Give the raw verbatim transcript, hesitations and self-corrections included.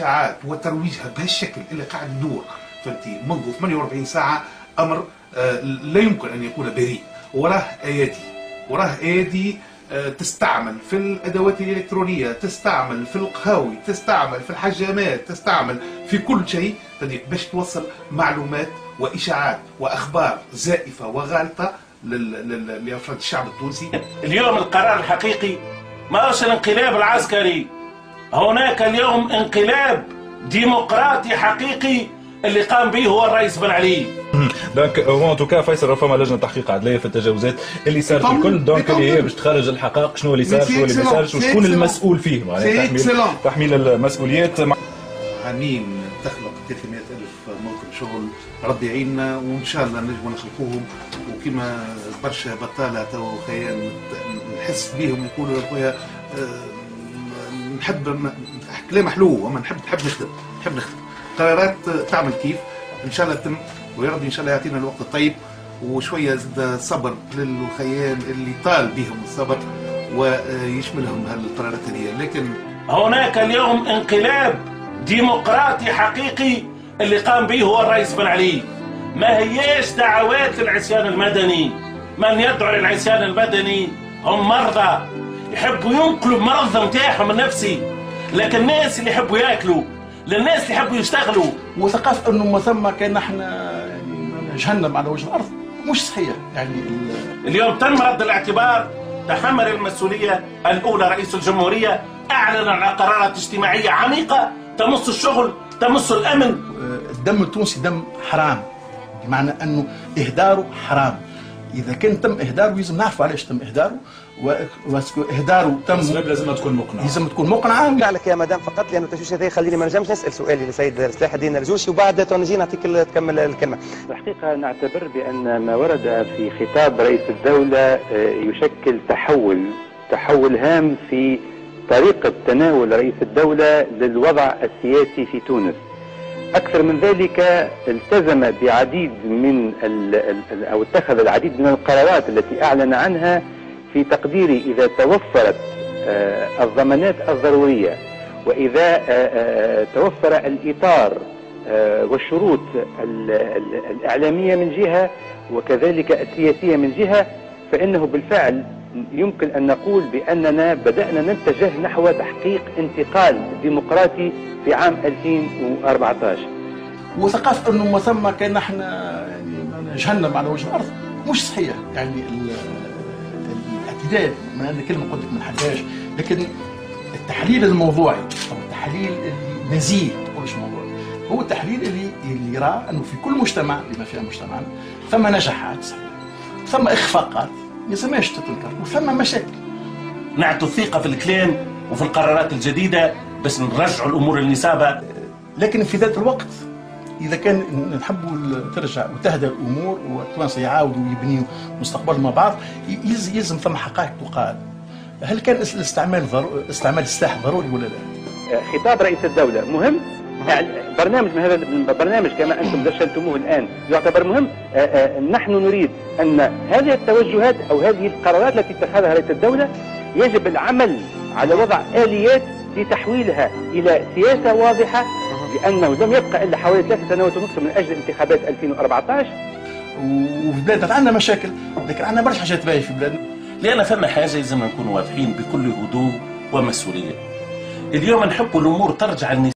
اشاعات وترويجها بهالشكل اللي قاعد يدور فهمتي منذ ثمانية وأربعين ساعه امر لا يمكن ان يكون بريء. وراه ايادي وراه ايادي تستعمل في الادوات الالكترونيه، تستعمل في القهاوي، تستعمل في الحجامات، تستعمل في كل شيء باش توصل معلومات واشاعات واخبار زائفه وغالطه لافراد الشعب التونسي. اليوم القرار الحقيقي ما هوش الانقلاب العسكري، هناك اليوم انقلاب ديمقراطي حقيقي اللي قام به هو الرئيس بن علي. دونك هو توكا فيصل رفما لجنه تحقيق عدليه في التجاوزات اللي صارت الكل، دونك اللي هي باش تخرج الحقائق شنو اللي صار شنو اللي ما صارش وشكون المسؤول فيه، معناها تحميل تحميل المسؤوليات. عامين تخلق ثلاثمائة ألف موطن شغل، ربي يعيننا وان شاء الله نجموا نخلقوهم. وكما برشا بطاله تو خيال نحس بيهم يقولوا يا خويا نحب كلام حلو اما نحب نحب نخدم نحب نخدم قرارات تعمل كيف ان شاء الله تتم، ويا ربي ان شاء الله يعطينا الوقت الطيب وشويه زاد صبر للخيال اللي طال بهم الصبر ويشملهم هالقرارات هذه. لكن هناك اليوم انقلاب ديمقراطي حقيقي اللي قام به هو الرئيس بن علي، ما هياش دعوات للعصيان المدني. من يدعو للعصيان المدني هم مرضى يحبوا ينقلوا بمرض نتاعهم النفسي، لكن الناس اللي يحبوا ياكلوا للناس اللي يحبوا يشتغلوا. وثقافه انه ما ثم كان احنا يعني جهنم على وجه الارض مش صحيح. يعني اليوم تم رد الاعتبار، تحمل المسؤوليه الاولى رئيس الجمهوريه، اعلن عن قرارات اجتماعيه عميقه تمس الشغل تمس الامن. الدم التونسي دم حرام، بمعنى انه اهداره حرام. اذا كان تم اهداره لازم نعرفوا علاش تم اهداره، واهداره تم لازم تكون مقنعه لازم تكون مقنعه. لك يا مدام فقط لانه التشويش هذا خليني ما نجمش نسال سؤالي للسيد سلاح الدين الرجوشي وبعد نجي نعطيك تكمل الكلمه. الحقيقه نعتبر بان ما ورد في خطاب رئيس الدوله يشكل تحول تحول هام في طريقه تناول رئيس الدوله للوضع السياسي في تونس. أكثر من ذلك التزم بعديد من أو اتخذ العديد من القرارات التي أعلن عنها في تقديري إذا توفرت الضمانات الضرورية وإذا توفر الإطار والشروط الإعلامية من جهة وكذلك السياسية من جهة، فإنه بالفعل يمكن أن نقول بأننا بدأنا نتجه نحو تحقيق انتقال ديمقراطي في عام ألفين وأربعة عشر. وثقافه انه ما ثم كان احنا يعني جهنم على وجه الارض مش صحيح. يعني الاعتدال من هذه الكلمه قلت لك ما نحبهاش، لكن التحليل الموضوعي او التحليل النزيه ما تقولش موضوعي هو التحليل اللي اللي يرى انه في كل مجتمع بما فيها مجتمعنا ثم نجاحات صحيح، ثم اخفاقات ما يسماش تتنكر، وثم مشاكل. نعطوا الثقه في الكلام وفي القرارات الجديده بس نرجعوا الامور للنسابه. لكن في ذات الوقت اذا كان نحبوا ترجع وتهدى الامور والتوانسه يعاودوا ويبنيوا مستقبل مع بعض يلزم ثم حقائق تقال. هل كان الاستعمال ضروري استعمال السلاح ضروري ولا لا؟ خطاب رئيس الدوله مهم، برنامج من هذا البرنامج كما انتم دشنتموه الان يعتبر مهم. نحن نريد ان هذه التوجهات او هذه القرارات التي اتخذها رئيس الدوله يجب العمل على وضع اليات لتحويلها الى سياسه واضحه، لانه لم يبقى الا حوالي ثلاث سنوات ونصف من اجل انتخابات ألفين وأربعة عشر. وفي بلادنا عندنا مشاكل، لكن عندنا برشا حاجات باهيه في بلادنا. لان فما حاجه لازم نكونوا واضحين بكل هدوء ومسؤوليه. اليوم نحبوا الامور ترجع للنساء.